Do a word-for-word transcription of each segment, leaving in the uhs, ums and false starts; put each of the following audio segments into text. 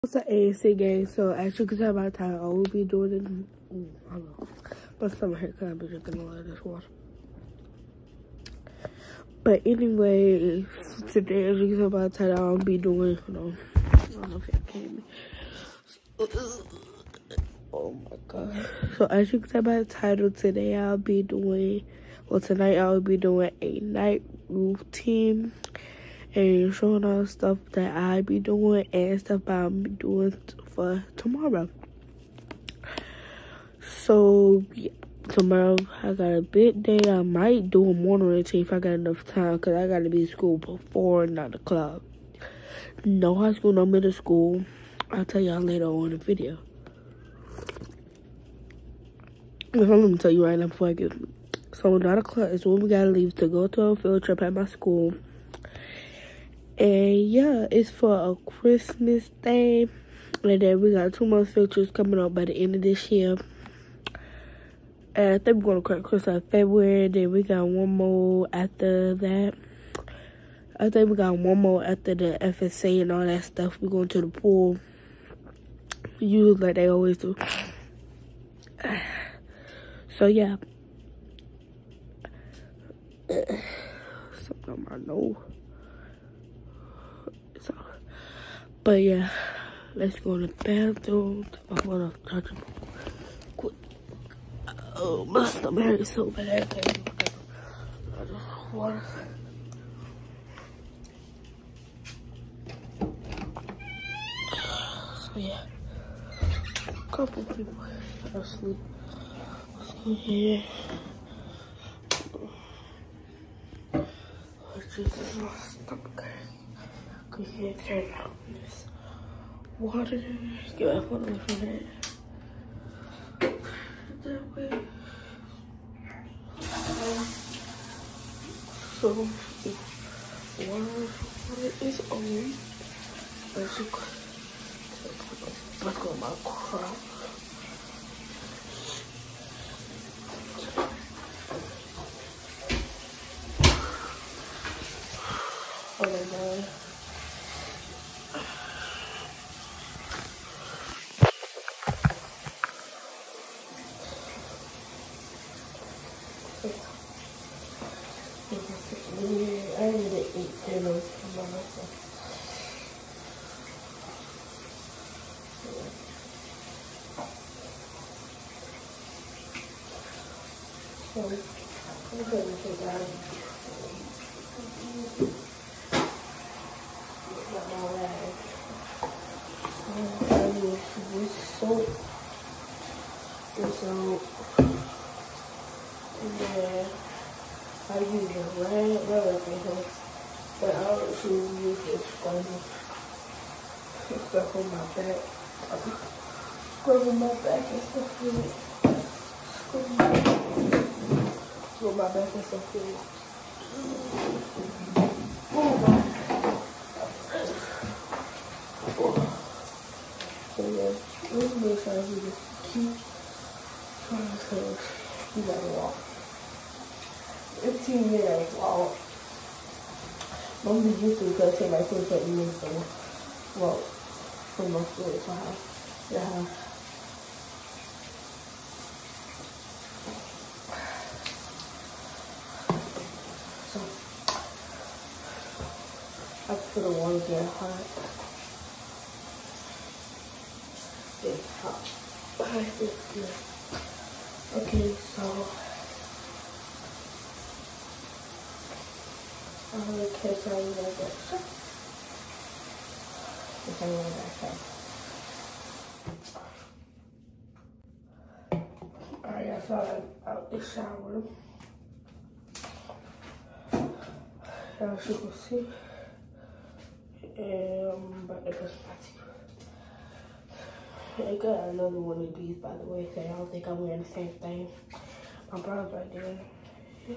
It's an A S C game, so as you can tell by the time, I will be doing it. Ooh, I don't know. My stomach hurt because I've been drinking a lot of this water. But anyway, today, as you can tell by the time, I'll be doing, hold on. I don't know if it came. Oh my god. So as you can tell by the title, today I'll be doing, well tonight I'll be doing a night routine and showing all the stuff that I be doing and stuff I'll be doing for tomorrow. So yeah, tomorrow I got a big day. I might do a morning routine if I got enough time because I gotta be at school before nine o'clock. No high school, no middle school. I'll tell y'all later on in the video. I'm gonna tell you right now before I get. So nine o'clock is when we gotta leave to go to a field trip at my school. And yeah, it's for a Christmas thing. And then we got two more field trips coming up by the end of this year. And I think we're gonna crack Christmas in February. Then we got one more after that. I think we got one more after the F S A and all that stuff. We're going to the pool. Usually like they always do. So yeah. Something on my nose. So, but yeah, let's go to the bathroom. I'm gonna touch it quick. Oh, my stomach hurts so bad. I just water. So yeah, a couple people are asleep. Let's go here. Oh Jesus, my stomach. Go ahead, turn out this water. Get my phone away from that. That way. So, if water is on, let's go. Let's go my crop. Oh my god. I need to eat dinner for myself. So, I'm going to take out my rag. I use this soap, this soap, and then I use a rag, rag because, but I also use this scrub, stuff on my back, scrub on my back and stuff with it. Scrub my back. With my back and stuff good. Oh my. So yeah, let's make sure you just keep trying to you gotta walk. fifteen minutes walk. Normally used to because I take my food at minutes to walk from my school to house. Yeah. I put the water get hot. It's hot. It's good. Okay, so I'm gonna catch all you guys up. If I want that. Alright, I saw it out the shower. As you can see. Um, but it was my teeth. I got another one of these, by the way, so I don't think I'm wearing the same thing. My brother's right there. Yeah.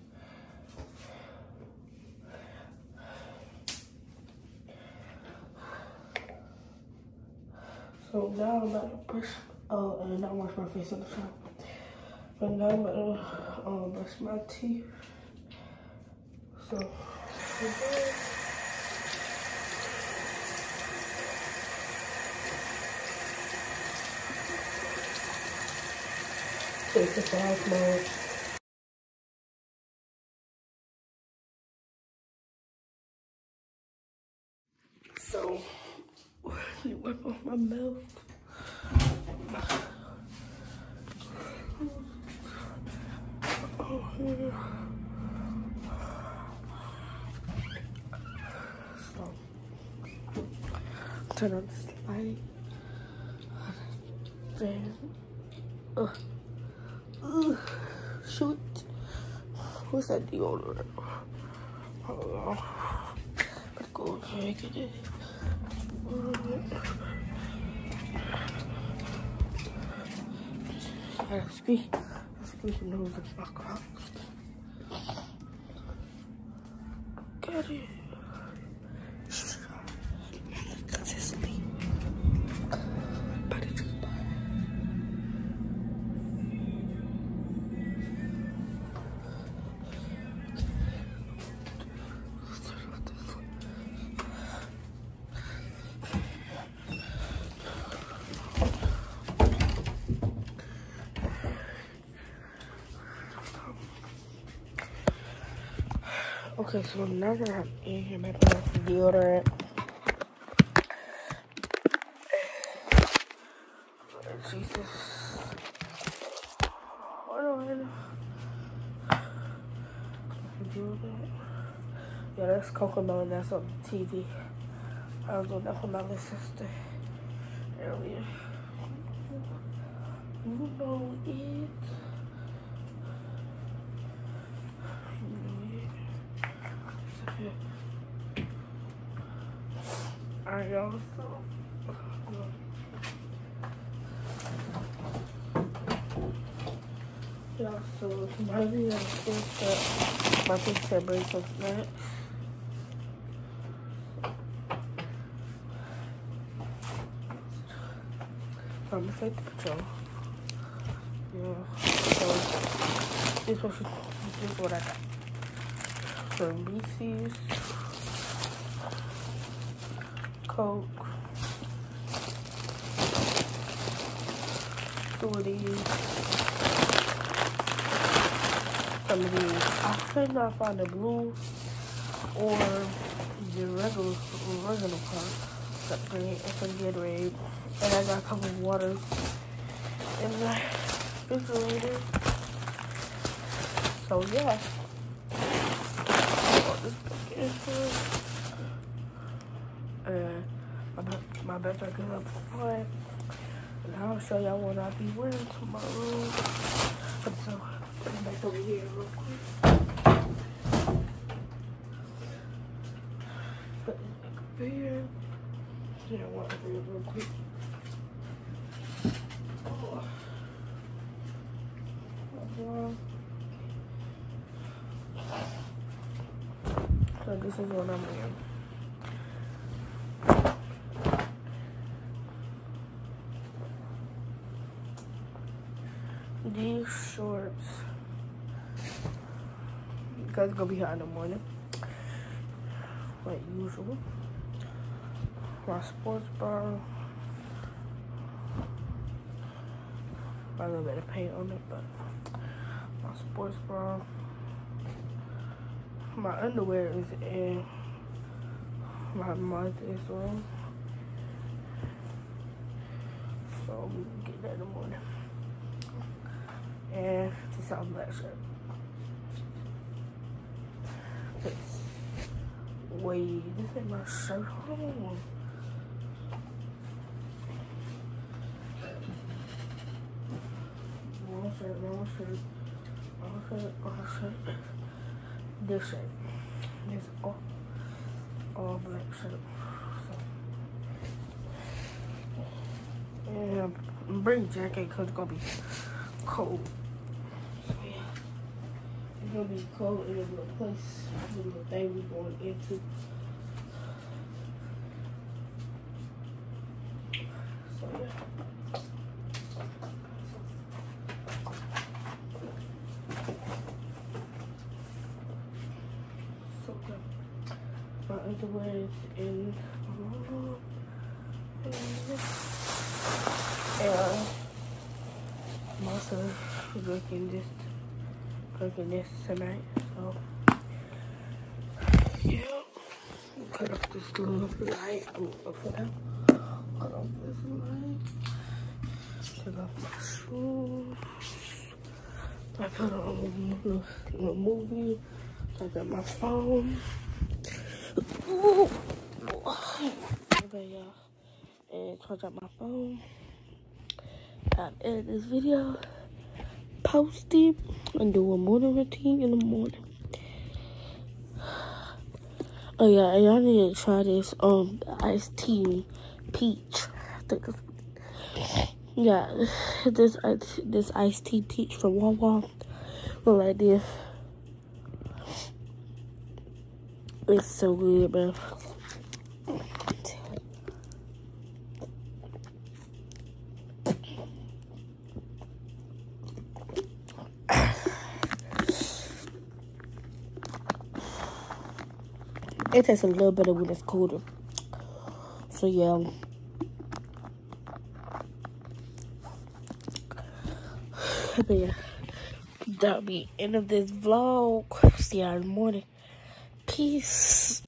So now I'm about to brush, uh, and not wash my face in the shower. But now I'm about to uh, brush my teeth. So, okay. Take the fast mode. So, you wipe off my mouth. Oh, yeah. So, turn on this light. Then, uh, uh, shoot. What's that deodorant? Hold on. Let's go check it. Gotta squeeze, squeeze your nose in my Crocs. Got it. Consistently. But it's just bad. Okay, so now that I'm in here, my deodorant. Jesus. Hold on. Yeah, that's Cocomelon. That's on T V. I was doing that for my little sister earlier. You know it. Alright, y'all, so y'all, so tomorrow I think that my sister brings some snacks. So I'm gonna take the picture. Yeah, so this is what, she, this is what I got. Some Reese's, Coke, two of these, some of these. I could not find the blue or the regular, original part. Got green and some Gatorade. And I got a couple of waters in the refrigerator. So yeah. And my, my backpack is up for fun. And I'll show y'all what I'll be wearing tomorrow. So, put it back over here real quick. Put it back up here. Yeah, I want to do it real quick. Oh. Oh. So this is what I'm wearing. These shorts, because it's gonna be hot in the morning, like usual. My sports bra, a little bit of paint on it, but my sports bra. My underwear is in my mother's room, so we can get that in the morning. And this all black shirt. This wait, this ain't my shirt. Hold on. Wrong shirt, wrong shirt, wrong shirt, wrong shirt. This shirt. This all, all black shirt. So, and bring a jacket because it's gonna be cold. So yeah, it's gonna be cold in a little place, a little thing we're going into. So yeah. So yeah. My underwear is in my room. And my son drinking this, drinking this tonight. So yeah, cut off this little light. I'm gonna put out. Cut off this light. Take off my shoes. I put on a, a movie. I got my phone. Ooh. Okay, y'all. And charge up my phone. I'll edit this video. Post it. And do a morning routine in the morning. Oh yeah, and y'all need to try this um iced tea peach. I think it's, yeah, this this iced tea peach from Wawa. Look like this. It's so good, bro. It tastes a little better when it's colder. So yeah. But yeah, that'll be end of this vlog. See y'all in the morning. Peace.